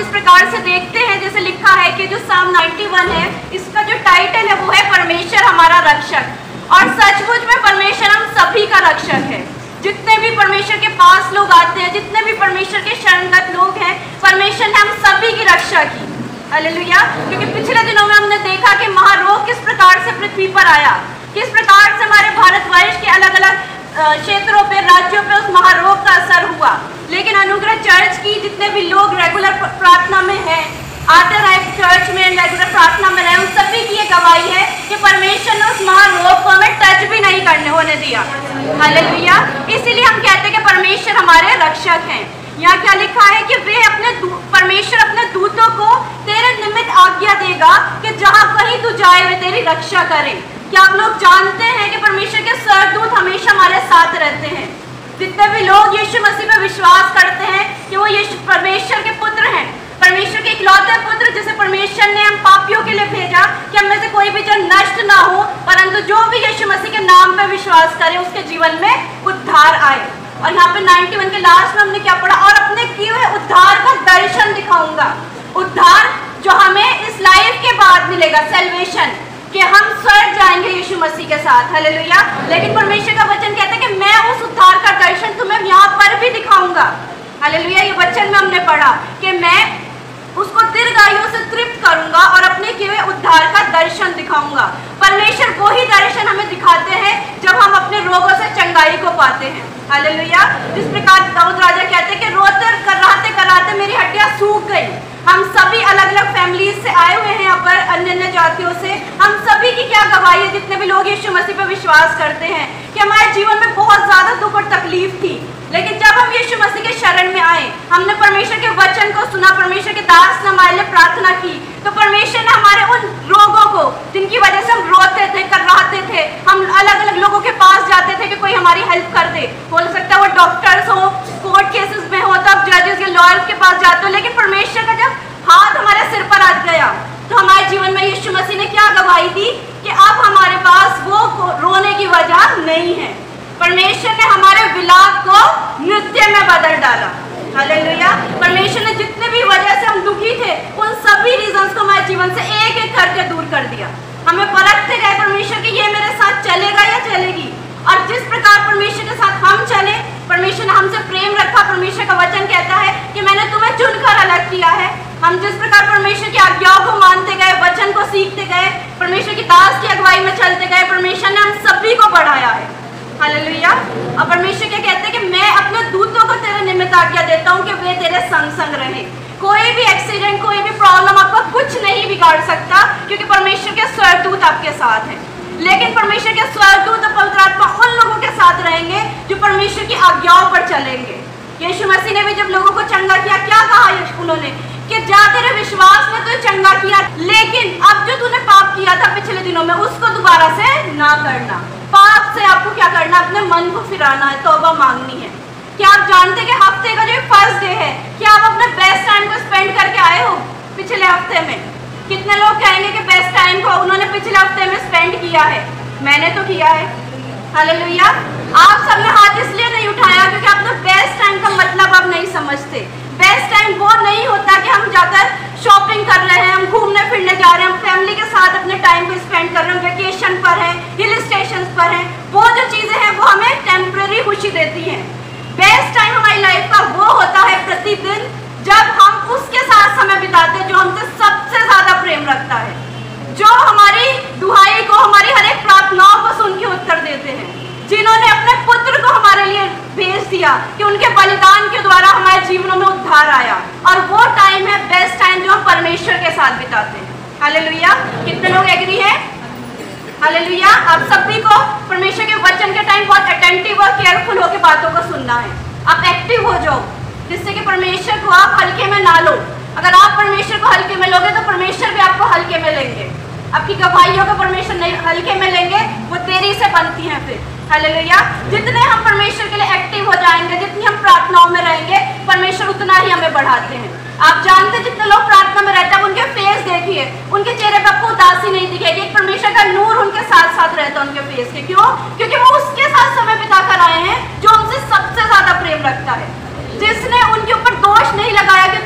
प्रकार से देखते हैं, जैसे लिखा है कि जो साम 91 है, इसका जो टाइटल है वो है परमेश्वर हमारा रक्षक। और सचमुच में परमेश्वर हम सभी का रक्षक है। जितने भी परमेश्वर के पास लोग आते हैं, जितने भी परमेश्वर के शरणगत लोग हैं, परमेश्वर ने हम सभी की रक्षा की। हालेलुया। क्योंकि पिछले दिनों में हमने देखा कि महारोग किस प्रकार से पृथ्वी पर आया, किस प्रकार से हमारे भारतवर्ष के अलग अलग क्षेत्रों पे, राज्यों पे उस महारोग का असर हुआ। लेकिन अनुग्रह चर्च की जितने भी लोग रेगुलर प्रार्थना में हैं, आते रहे चर्च में, रेगुलर प्रार्थना में रहे, उन सभी की ये गवाही है कि परमेश्वर ने उस महारोग को हमें टच भी नहीं करने होने दिया। हालेलुया। इसीलिए हम कहते हैं कि परमेश्वर हमारे रक्षक हैं। यहाँ क्या लिखा है कि वे परमेश्वर अपने दूतों को तेरे निमित्त आज्ञा देगा कि जहाँ कहीं तू जाए वे तेरी रक्षा करें। क्या आप लोग जानते हैं कि परमेश्वर के स्वर्गदूत हमेशा हमारे साथ रहते हैं? जितने भी लोग यीशु मसीह पर विश्वास करते हैं कि वो यीशु परमेश्वर के पुत्र हैं, परमेश्वर के इकलौते पुत्र, जिसे परमेश्वर ने हम पापियों के लिए भेजा कि हम में से कोई भी जो नष्ट ना हो, परंतु जो भी यीशु मसीह के नाम पर विश्वास करे उसके जीवन में उद्धार आए। और यहाँ पे 91 के लास्ट में हमने क्या पढ़ा? और अपने किए हुए उद्धार का दर्शन दिखाऊंगा। उद्धार जो हमें इस लाइफ के बाद मिलेगा, सेल्वेशन, कि हम स्वर्ग जाएंगे यीशु मसीह के साथ। हालेलुया। लेकिन परमेश्वर का वचन कहता है कि मैं उस उद्धार का दर्शन तुम्हें यहाँ पर भी दिखाऊंगा। हालेलुया। ये वचन में हमने पढ़ा कि मैं उसको दीर्घायु से तृप्त करूंगा और अपने किए हुए उद्धार का दर्शन दिखाऊंगा। परमेश्वर वो ही दर्शन हमें दिखाते हैं जब हम अपने रोगों से चंगाई को पाते हैं। हालेलुया। जिस प्रकार दाऊद राजा कहते हैं कि रोते कराते कराते मेरी हड्डियां सूख गई। हम सभी अलग अलग फैमिलीज से आए हुए हैं यहाँ पर, अन्य अन्य जातियों से। हम सभी की क्या गवाही है, जितने भी लोग यीशु मसीह पर विश्वास करते हैं, कि हमारे जीवन में बहुत ज्यादा दुख और तकलीफ थी, लेकिन जब हम यीशु मसीह के शरण में आए, हमने परमेश्वर के वचन को सुना, परमेश्वर के दास ने हमारे लिए प्रार्थना की, तो परमेश्वर ने हमारे उन रोगों को, जिनकी वजह से हम रोते थे, कराहते थे, हम अलग अलग लोगों के पास जाते थे कि कोई हमारी हेल्प कर दे, हो सकता है वो डॉक्टर्स हो, कोर्ट केसेस में हो तो आप जजेस या लॉयर्स के पास जाते हो, लेकिन परमेश्वर का जब हाथ हमारे सिर पर आ गया तो हमारे जीवन में यीशु मसीह ने क्या गवाही दी कि अब हमारे पास वो रोने की वजह नहीं है। परमेश्वर ने हमारे विलाप को नृत्य में बदल डाला। हालेलुया। परमेश्वर ने जितने भी वजह से हम दुखी थे, उन सभी रीजंस को हमारे जीवन से एक एक करके दूर कर दिया। हमें परखते गए परमेश्वर कि ये मेरे साथ चलेगा या चलेगी, और जिस प्रकार परमेश्वर के साथ हम चले, परमेश्वर ने हमसे प्रेम रखा। परमेश्वर का वचन कहता है कि मैंने तुम्हें चुनकर अलग किया है। हम जिस प्रकार परमेश्वर की आज्ञाओं को मानते गए, वचन को सीखते गए, परमेश्वर की दास की अगुवाई में चलते गए, परमेश्वर ने हम सभी को बढ़ाया है। हालेलुया। और परमेश्वर क्या कहते हैं कि मैं अपने दूतों को तेरे निमित्त आज्ञा देता हूँ कि वे तेरे संग संग रहे। कोई भी एक्सीडेंट, कोई भी प्रॉब्लम आपका कुछ नहीं बिगाड़ सकता, क्योंकि परमेश्वर के स्वर्गदूत आपके साथ हैं। लेकिन परमेश्वर के स्वर्गदूत और पवित्र आत्मा उन लोगों के साथ रहेंगे जो परमेश्वर की आज्ञाओं पर चलेंगे। यीशु मसीह ने भी जब लोगों को चंगा किया, क्या कहा उन्होंने कि जा तेरे विश्वास ने तो चंगा किया, लेकिन अब जो तूने पाप किया था पिछले दिनों में उसको दोबारा से ना करना। पाप से आपको क्या करना? अपने मन को फिराना है, तौबा मांगनी है। क्या आप जानते कि हफ्ते का जो फर्स्ट डे है, क्या आप अपने बेस्ट टाइम को स्पेंड करके आए हो पिछले हफ्ते में? कितने लोग कहेंगे कि बेस्ट टाइम को उन्होंने पिछले हफ्ते में स्पेंड किया है? मैंने तो किया है। हालेलुया। आप सबने हाथ इसलिए नहीं उठाया क्योंकि आपने बेस्ट टाइम का मतलब आप नहीं समझते। बेस्ट टाइम वो नहीं होता कि हम जाकर शॉपिंग कर रहे हैं, हम घूमने फिरने जा रहे हैं, हम फैमिली के साथ अपने टाइम को स्पेंड कर रहे हैं, वेकेशन पर हैं, हिल स्टेशन पर हैं। वो जो चीज़ें हैं वो हमें टेम्परेरी खुशी देती हैं। बेस्ट टाइम हमारी लाइफ का वो होता है प्रतिदिन जब हम उसके साथ समय बिताते हैं जो हमसे सबसे ज्यादा प्रेम रखता है, जो हमारी दुहाई को, हमारी हर एक प्रार्थनाओं को सुन के उत्तर देते हैं, जिन्होंने अपने पुत्र को हमारे लिए भेज दिया कि उनके बलिदान के द्वारा हमारे जीवनों में उद्धार आया। और वो टाइम है बेस्ट टाइम जो हम परमेश्वर के साथ बिताते हैं। हालेलुया। कितने लोग एग्री हैं? हालेलुया। आप सभी को परमेश्वर के वचन के टाइम बहुत अटेंटिव और केयरफुल होकर बातों को सुनना है। आप एक्टिव हो जाओ, जिससे कि परमेश्वर को आप हल्के में ना लो। अगर आप परमेश्वर को हल्के में लोगे तो परमेश्वर भी आपको हल्के में लेंगे। आपकी गवाहियों को परमेश्वर नहीं हल्के में लेंगे, वो देरी से बनती हैं फिर। हालेलुया। जितने हम परमेश्वर के लिए एक्टिव हो जाएंगे, जितनी हम प्रार्थनाओं में रहेंगे, परमेश्वर उतना ही हमें बढ़ाते हैं। आप जानते हैं जितने लोग प्रार्थना में रहते हैं उनके फेस देखिए, उनके चेहरे पर आपको उदासी नहीं दिखेगी। एक परमेश्वर का नूर उनके साथ साथ रहता है उनके फेस के। क्यों? क्योंकि वो उसके साथ समय बिता कर आए हैं जो उनसे सबसे ज्यादा प्रेम रखता है, जिसने उनके ऊपर दोष नहीं लगाया कि तूने ये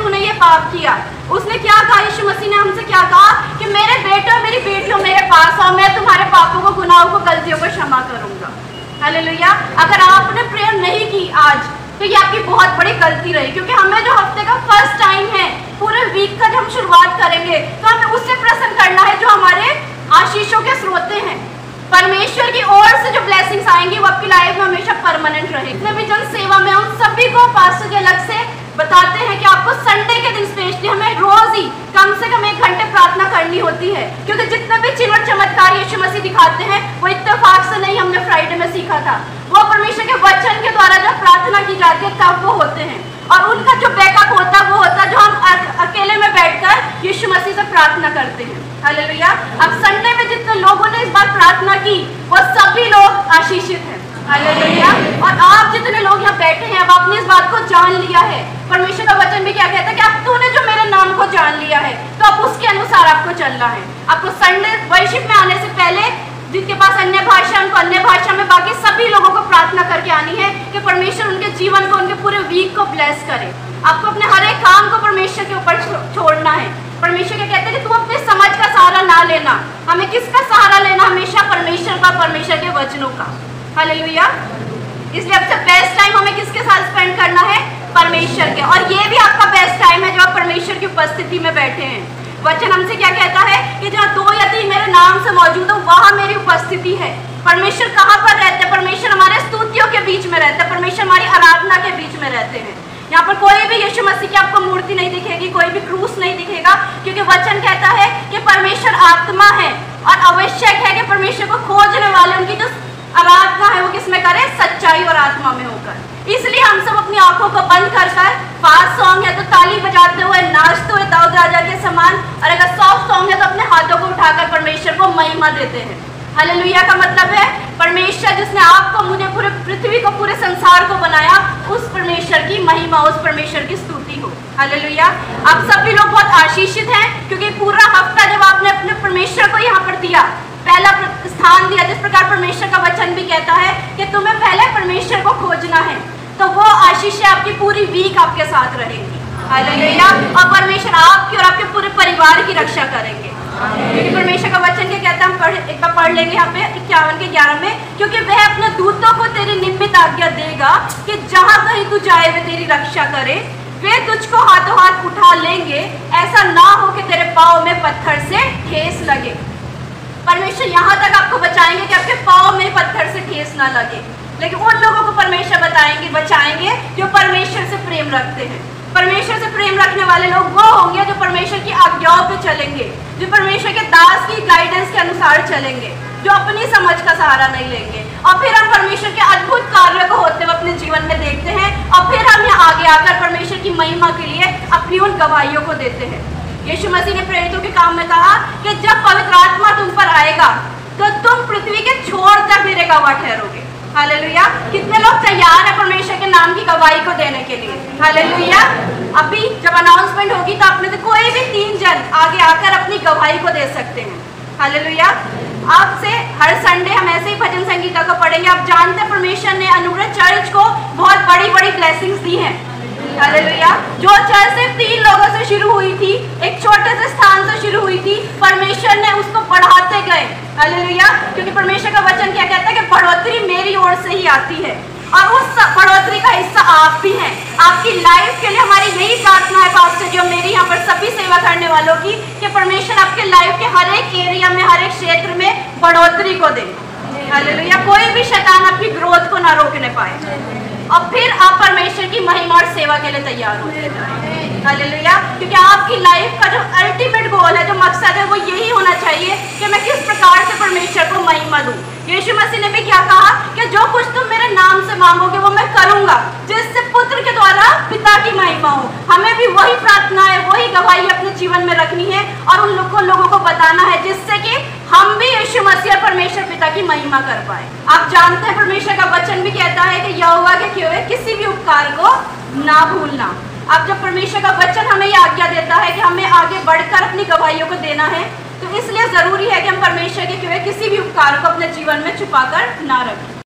पाप किया, उसने क्या कहा, यीशु मसीह ने हमसे क्या कहा कि मेरे बेटे और मेरी बेटियों मेरे पास आओ, मैं तुम्हारे पापों को, गुनाहों को, गलतियों को क्षमा करूंगा। हालेलुया। अगर आपने प्रेयर नहीं की आज तो ये आपकी बहुत बड़ी गलती रही, क्योंकि हमें जो हफ्ते का फर्स्ट टाइम है, पूरे वीक का जब हम शुरुआत करेंगे तो हमें उससे प्रसन्न करना है जो हमारे आशीषों के स्रोते हैं। परमेश्वर की ओर से जो ब्लेसिंग्स आएंगी वो आपकी लाइफ में हमेशा परमानेंट रहे। इतने भी जन सेवा में उन सभी को पास्टर जी अलग से बताते हैं कि आपको संडे के दिन स्पेशली हमें रोज ही कम से कम 1 घंटे प्रार्थना करनी होती है, क्योंकि जितने भी चिन्ह और चमत्कार यीशु मसीह दिखाते हैं वो इत्तेफाक से नहीं, हमने फ्राइडे में सीखा था, वो परमेश्वर के वचन के द्वारा जब प्रार्थना की जाती है तब वो होते हैं। और उनका जो बैकअप होता है वो होता है जो हम अकेले में बैठकर यीशु मसीह से प्रार्थना करते हैं। हालेलुया। अब संडे में जितने लोगों ने इस बार प्रार्थना की वो सभी लोग आशीषित हैं। हालेलुया। और आप जितने लोग यहाँ बैठे हैं, अब आपने इस बात को जान लिया है। परमेश्वर का वचन भी क्या कहता है कि अब तूने जो मेरे नाम को जान लिया है तो अब उसके अनुसार आपको चलना है। आपको संडे वर्शिप में आने से पहले जिनके पास अन्य भाषा, उनको अन्य भाषा में, बाकी सभी लोगों को प्रार्थना करके आनी है कि परमेश्वर उनके जीवन को, उनके पूरे वीक को ब्लेस करे। आपको अपने हर एक काम को परमेश्वर के ऊपर छोड़ना है। परमेश्वर क्या कहते हैं कि तू अपने समझ का सहारा ना लेना, हमें किसका सहारा लेना, हमेशा परमेश्वर का, परमेश्वर के वचनों का। हालेलुया। इसलिए सबसे बेस्ट टाइम हमें किसके साथ स्पेंड करना है, परमेश्वर के। और ये भी आपका बेस्ट टाइम है जब आप परमेश्वर की उपस्थिति में बैठे हैं। वचन हमसे क्या कहता है कि जहाँ 2 या 3 मेरे नाम से मौजूद हो वहां मेरी उपस्थिति है। परमेश्वर कहाँ पर रहते हैं? परमेश्वर हमारे स्तुतियों के बीच में रहते हैं, परमेश्वर हमारी आराधना के बीच में रहते हैं। यहाँ पर कोई भी यीशु मसीह की आपको मूर्ति नहीं दिखेगी, कोई भी क्रूस नहीं दिखेगा, क्योंकि वचन कहता है कि परमेश्वर आत्मा है और आवश्यक है कि परमेश्वर को खोजने वाले उनकी जो आराधना है वो किसमें करें, सच्चाई और आत्मा में होकर। इसलिए हम सब अपनी आंखों को बंद कर फास्ट सॉन्ग है तो ताली बजाते हुए, नाचते हुए दाऊद राजा के समान, और अगर सॉफ्ट सॉन्ग है तो अपने हाथों को उठाकर परमेश्वर को महिमा देते हैं। हालेलुया का मतलब है परमेश्वर जिसने आपको, मुझे, पूरे पृथ्वी को, पूरे संसार को बनाया, उस परमेश्वर की महिमा, उस परमेश्वर की स्तुति हो। हालेलुया। आप सभी लोग बहुत आशीषित हैं, क्योंकि पूरा हफ्ता जब आपने अपने परमेश्वर को यहाँ पर दिया, पहला स्थान दिया, जिस प्रकार परमेश्वर का वचन भी कहता है कि तुम्हें पहले परमेश्वर को खोजना है, तो वो आशीष आपकी पूरी वीक आपके साथ रहेगी। हालेलुया। और परमेश्वर आपकी और आपके पूरे परिवार की रक्षा करेंगे, क्योंकि परमेश्वर का वचन क्या कहता है, हम एक बार पढ़ लेंगे यहाँ पे 51 के 11 में, क्योंकि वह अपने दूतों को तेरी निमित्त आज्ञा देगा कि जहाँ कहीं तू जाए वे तेरी रक्षा करे, वे तुझको हाथों हाथ उठा लेंगे, ऐसा ना हो कि तेरे पाँव में पत्थर से ठेस लगे। परमेश्वर यहाँ तक आपको बचाएंगे कि आपके पाँव में पत्थर से ठेस ना लगे, लेकिन उन लोगों को परमेश्वर बचाएंगे जो परमेश्वर से प्रेम रखते हैं। परमेश्वर से प्रेम रखने वाले लोग वो होंगे जो परमेश्वर की आज्ञाओं पे चलेंगे, जो परमेश्वर के दास की गाइडेंस के अनुसार चलेंगे, जो अपनी समझ का सहारा नहीं लेंगे। और फिर हम परमेश्वर के अद्भुत कार्यों को होते हुए अपने जीवन में देखते हैं, और फिर हम यहाँ आगे आकर परमेश्वर की महिमा के लिए अपनी उन गवाहियों को देते हैं। यीशु मसीह ने प्रेरितों के काम में कहा कि जब पवित्र आत्मा तुम पर आएगा तो तुम पृथ्वी के छोर तक मेरे गवाह ठहरोगे। हालेलुया। कितने लोग तैयार हैं परमेश्वर के नाम की गवाही को देने के लिए? हालेलुया। अभी जब अनाउंसमेंट होगी तो आप में से कोई भी 3 जन आगे आकर अपनी गवाही को दे सकते हैं। हालेलुया। आपसे हर संडे हम ऐसे ही भजन संगीता को पढ़ेंगे। आप जानते हैं परमेश्वर ने अनुग्रह चर्च को बहुत बड़ी बड़ी ब्लेसिंग्स दी हैं। हालेलुया। जो चर्च सिर्फ 3 लोगों से शुरू हुई थी, एक छोटे से स्थान से शुरू हुई थी, परमेश्वर ने उसको बढ़ाते गए। हालेलुया। क्योंकि परमेश्वर का वचन क्या कहता है कि बढ़ोतरी मेरी ओर से ही आती है, और उस बढ़ोतरी का हिस्सा आप भी हैं। आपकी लाइफ के लिए हमारी यही प्रार्थना है पास्टर जी और मेरी यहाँ पर सभी सेवा करने वालों की, कि परमेश्वर आपके लाइफ के हर एक एरिया में, हर एक क्षेत्र में बढ़ोतरी को दे। हालेलुया। कोई भी शैतान आपकी ग्रोथ को ना रोकने पाए, और फिर आप परमेश्वर की महिमा और सेवा के लिए तैयार होते जाएं। हालेलुया। क्योंकि आपकी लाइफ का जो अल्टीमेट गोल है, जो मकसद है, वो यही होना चाहिए कि मैं किस प्रकार से परमेश्वर को महिमा दूं। यीशु मसीह ने भी क्या कहा कि जो कुछ तुम मेरे नाम से मांगोगे वो मैं करूंगा, जिससे पुत्र के द्वारा पिता की महिमा हो। हमें भी वही प्रार्थना है, वही गवाही अपने जीवन में रखनी है और उन लोगों को बताना है, जिससे कि हम भी यीशु मसीह और परमेश्वर पिता की महिमा कर पाए। आप जानते हैं परमेश्वर का वचन भी कहता है कि यहोवा के किए हुए किसी भी उपकार को ना भूलना। अब जब परमेश्वर का वचन हमें ये आज्ञा देता है कि हमें आगे बढ़कर अपनी गवाहियों को देना है, तो इसलिए जरूरी है कि हम परमेश्वर के किए हुए किसी भी उपकार को अपने जीवन में छुपाकर ना रखें।